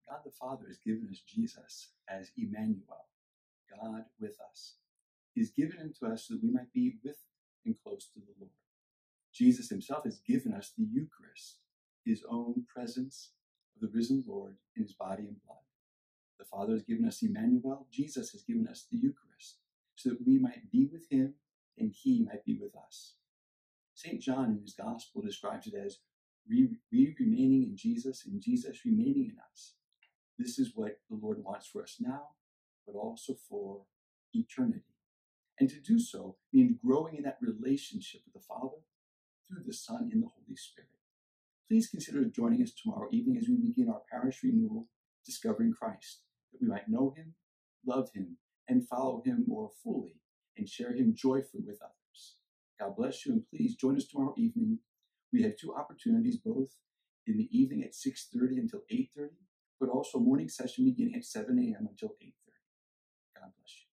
God the Father has given us Jesus as Emmanuel, God with us. He's given him to us so that we might be with and close to the Lord. Jesus himself has given us the Eucharist, his own presence of the risen Lord in his body and blood. The Father has given us Emmanuel. Jesus has given us the Eucharist so that we might be with him and he might be with us. St. John in his Gospel describes it as we remaining in Jesus and Jesus remaining in us. This is what the Lord wants for us now, but also for eternity. And to do so means growing in that relationship with the Father through the Son and the Holy Spirit. Please consider joining us tomorrow evening as we begin our parish renewal, Discovering Christ, that we might know him, love him, and follow him more fully and share him joyfully with others. God bless you, and please join us tomorrow evening. We have two opportunities, both in the evening at 6:30 until 8:30, but also morning session beginning at 7 a.m. until 8:30. God bless you.